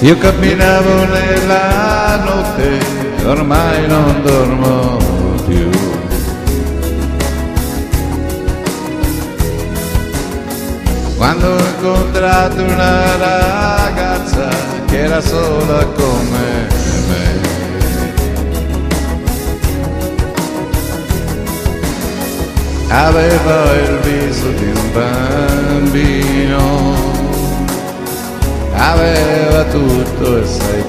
Io camminavo nella notte, ormai non dormo più. Quando ho incontrato una ragazza che era sola come me. Aveva il viso di un bambino, aveva tutto e sai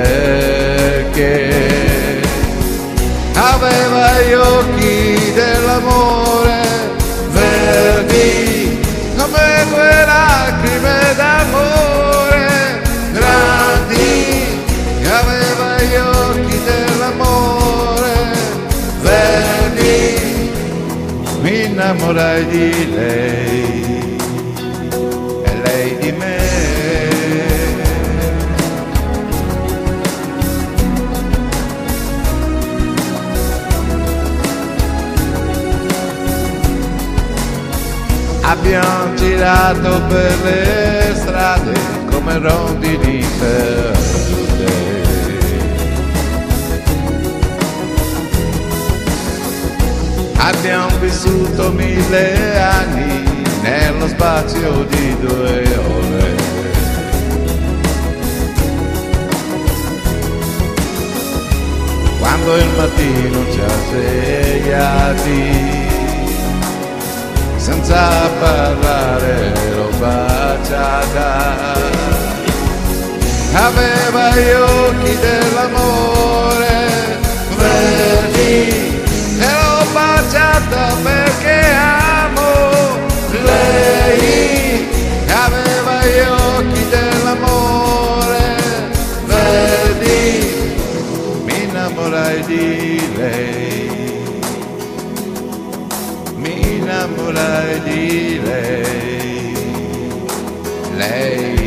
perché. Aveva gli occhi dell'amore verdi come due lacrime d'amore grandi. Aveva gli occhi dell'amore verdi. Mi innamorai di lei e lei di me. Abbiamo girato per le strade come rondini perdute. Abbiamo vissuto 1000 anni nello spazio di 2 ore. Quando il mattino ci ha svegliati, senza parlare l'ho baciata. Aveva gli occhi dell'amore verdi e l'ho baciata perché amo lei. Aveva gli occhi dell'amore verdi. Mi innamorai di lei, mi innamorai di lei, lei